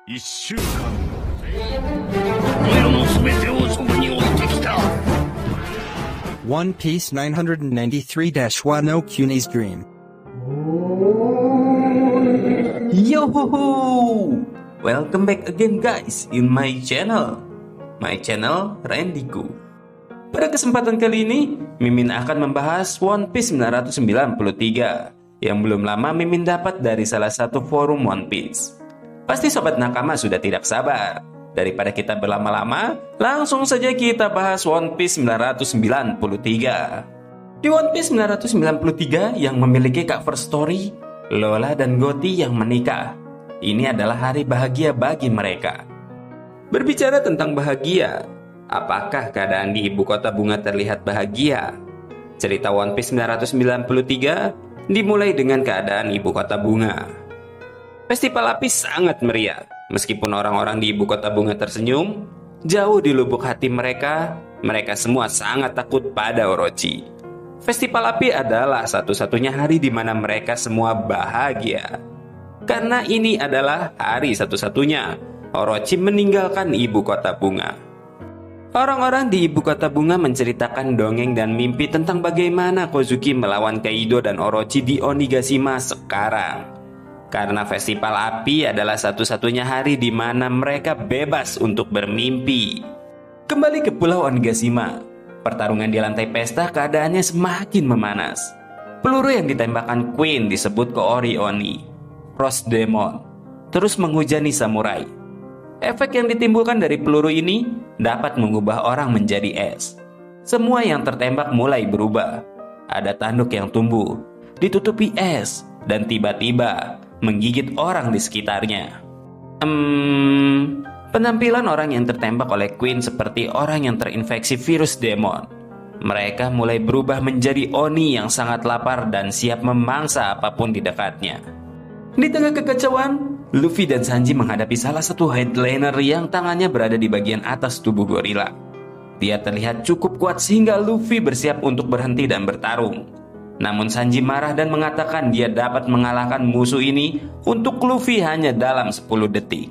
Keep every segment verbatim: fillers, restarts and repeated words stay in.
一週間この世のすべてをそこに置いてきた。 One Piece nine ninety-three dash one oh Kuni's Dream. Yo ho ho! Welcome back again guys in my channel. My channel Randyku. Pada kesempatan kali ini, Mimin akan membahas One Piece sembilan ratus sembilan puluh tiga yang belum lama Mimin dapat dari salah satu forum One Piece. Pasti sobat nakama sudah tidak sabar. Daripada kita berlama-lama, langsung saja kita bahas One Piece sembilan ratus sembilan puluh tiga. Di One Piece sembilan ratus sembilan puluh tiga yang memiliki cover story Lola dan Gotti yang menikah. Ini adalah hari bahagia bagi mereka. Berbicara tentang bahagia, apakah keadaan di ibu kota bunga terlihat bahagia? Cerita One Piece sembilan ratus sembilan puluh tiga dimulai dengan keadaan ibu kota bunga. Festival api sangat meriah. Meskipun orang-orang di ibu kota bunga tersenyum, jauh di lubuk hati mereka, mereka semua sangat takut pada Orochi. Festival api adalah satu-satunya hari di mana mereka semua bahagia. Karena ini adalah hari satu-satunya Orochi meninggalkan ibu kota bunga. Orang-orang di ibu kota bunga menceritakan dongeng dan mimpi tentang bagaimana Kozuki melawan Kaido dan Orochi di Onigashima sekarang. Karena festival api adalah satu-satunya hari di mana mereka bebas untuk bermimpi. Kembali ke Pulau Onigashima, pertarungan di lantai pesta keadaannya semakin memanas. Peluru yang ditembakkan Queen disebut Koori Oni, Frost Demon, terus menghujani samurai. Efek yang ditimbulkan dari peluru ini dapat mengubah orang menjadi es. Semua yang tertembak mulai berubah. Ada tanduk yang tumbuh, ditutupi es, dan tiba-tiba menggigit orang di sekitarnya. Hmm, penampilan orang yang tertembak oleh Queen seperti orang yang terinfeksi virus demon. Mereka mulai berubah menjadi Oni yang sangat lapar dan siap memangsa apapun di dekatnya. Di tengah kekacauan, Luffy dan Sanji menghadapi salah satu headliner yang tangannya berada di bagian atas tubuh gorila. Dia terlihat cukup kuat sehingga Luffy bersiap untuk berhenti dan bertarung. Namun Sanji marah dan mengatakan dia dapat mengalahkan musuh ini untuk Luffy hanya dalam sepuluh detik.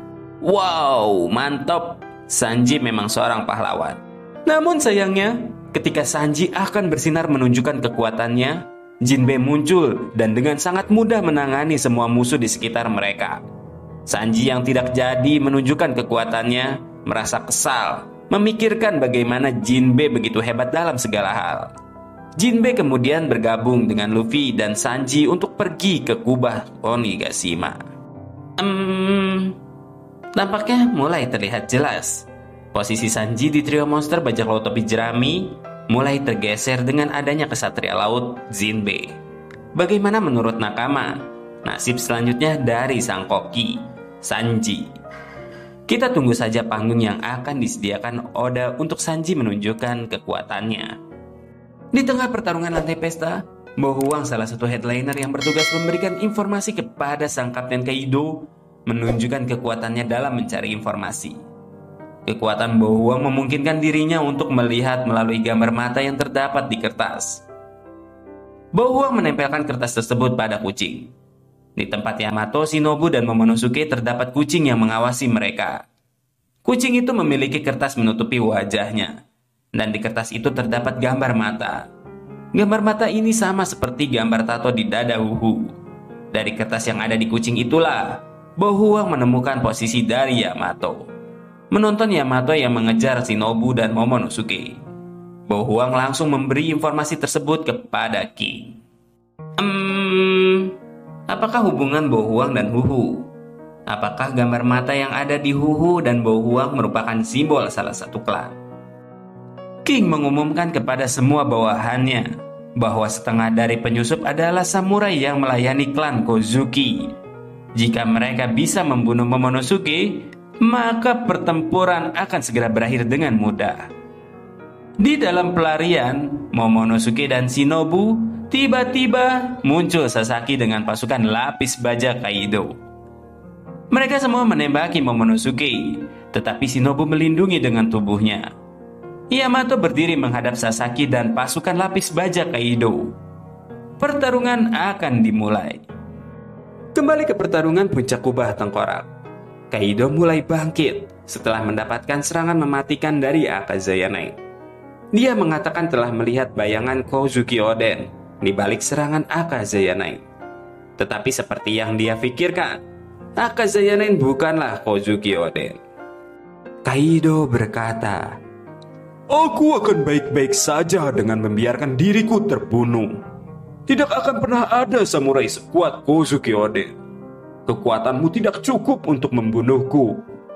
Wow, mantap. Sanji memang seorang pahlawan. Namun sayangnya, ketika Sanji akan bersinar menunjukkan kekuatannya, Jinbe muncul dan dengan sangat mudah menangani semua musuh di sekitar mereka. Sanji yang tidak jadi menunjukkan kekuatannya merasa kesal, memikirkan bagaimana Jinbe begitu hebat dalam segala hal. Jinbe kemudian bergabung dengan Luffy dan Sanji untuk pergi ke kubah Onigashima. Hmm, tampaknya mulai terlihat jelas. Posisi Sanji di trio monster bajak laut topi jerami mulai tergeser dengan adanya kesatria laut Jinbe. Bagaimana menurut nakama nasib selanjutnya dari sang koki, Sanji? Kita tunggu saja panggung yang akan disediakan Oda untuk Sanji menunjukkan kekuatannya. Di tengah pertarungan lantai pesta, Bohuang salah satu headliner yang bertugas memberikan informasi kepada sang Kapten Kaido menunjukkan kekuatannya dalam mencari informasi. Kekuatan Bohuang memungkinkan dirinya untuk melihat melalui gambar mata yang terdapat di kertas. Bohuang menempelkan kertas tersebut pada kucing. Di tempat Yamato, Shinobu, dan Momonosuke terdapat kucing yang mengawasi mereka. Kucing itu memiliki kertas menutupi wajahnya. Dan di kertas itu terdapat gambar mata. Gambar mata ini sama seperti gambar tato di dada Huhu. Dari kertas yang ada di kucing itulah, Bohuang menemukan posisi dari Yamato. Menonton Yamato yang mengejar Shinobu dan Momonosuke, Bohuang langsung memberi informasi tersebut kepada King. Hmm, apakah hubungan Bohuang dan Huhu? Apakah gambar mata yang ada di Huhu dan Bohuang merupakan simbol salah satu klan? King mengumumkan kepada semua bawahannya bahwa setengah dari penyusup adalah samurai yang melayani klan Kozuki. Jika mereka bisa membunuh Momonosuke, maka pertempuran akan segera berakhir dengan mudah. Di dalam pelarian, Momonosuke dan Shinobu tiba-tiba muncul Sasaki dengan pasukan lapis baja Kaido. Mereka semua menembaki Momonosuke, tetapi Shinobu melindungi dengan tubuhnya. Yamato berdiri menghadap Sasaki dan pasukan lapis baja Kaido. Pertarungan akan dimulai. Kembali ke pertarungan puncak kubah tengkorak. Kaido mulai bangkit setelah mendapatkan serangan mematikan dari Akazaya Nine. Dia mengatakan telah melihat bayangan Kozuki Oden di balik serangan Akazaya Nine. Tetapi seperti yang dia pikirkan, Akazaya Nine bukanlah Kozuki Oden. Kaido berkata, "Aku akan baik-baik saja dengan membiarkan diriku terbunuh. Tidak akan pernah ada samurai sekuat Kozuki Oden. Kekuatanmu tidak cukup untuk membunuhku."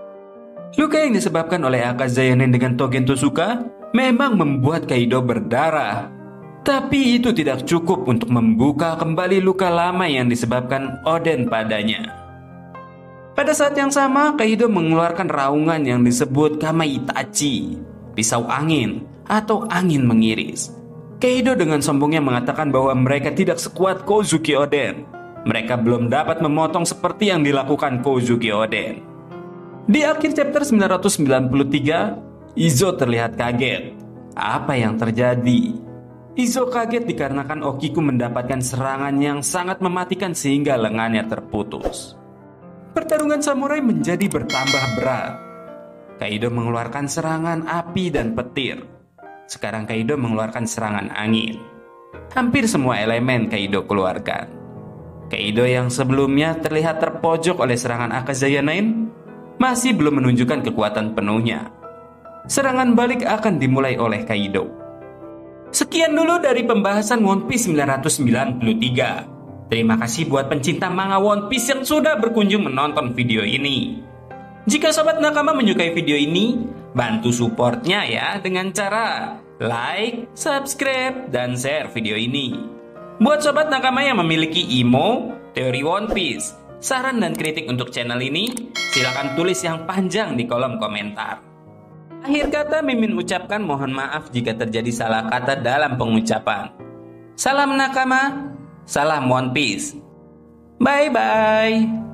Luka yang disebabkan oleh Akazaya Nine dengan Togen Tsuka memang membuat Kaido berdarah. Tapi itu tidak cukup untuk membuka kembali luka lama yang disebabkan Oden padanya. Pada saat yang sama, Kaido mengeluarkan raungan yang disebut Kamaitachi, pisau angin atau angin mengiris. Kaido dengan sombongnya mengatakan bahwa mereka tidak sekuat Kozuki Oden. Mereka belum dapat memotong seperti yang dilakukan Kozuki Oden. Di akhir chapter sembilan ratus sembilan puluh tiga, Izo terlihat kaget. Apa yang terjadi? Izo kaget dikarenakan Okiku mendapatkan serangan yang sangat mematikan sehingga lengannya terputus. Pertarungan samurai menjadi bertambah berat. Kaido mengeluarkan serangan api dan petir. Sekarang Kaido mengeluarkan serangan angin. Hampir semua elemen Kaido keluarkan. Kaido yang sebelumnya terlihat terpojok oleh serangan Akazaya Nine masih belum menunjukkan kekuatan penuhnya. Serangan balik akan dimulai oleh Kaido. Sekian dulu dari pembahasan One Piece sembilan ratus sembilan puluh tiga. Terima kasih buat pencinta manga One Piece yang sudah berkunjung menonton video ini. Jika sobat nakama menyukai video ini, bantu supportnya ya dengan cara like, subscribe, dan share video ini. Buat sobat nakama yang memiliki imo, teori One Piece, saran dan kritik untuk channel ini, silakan tulis yang panjang di kolom komentar. Akhir kata, Mimin ucapkan mohon maaf jika terjadi salah kata dalam pengucapan. Salam nakama, salam One Piece. Bye-bye.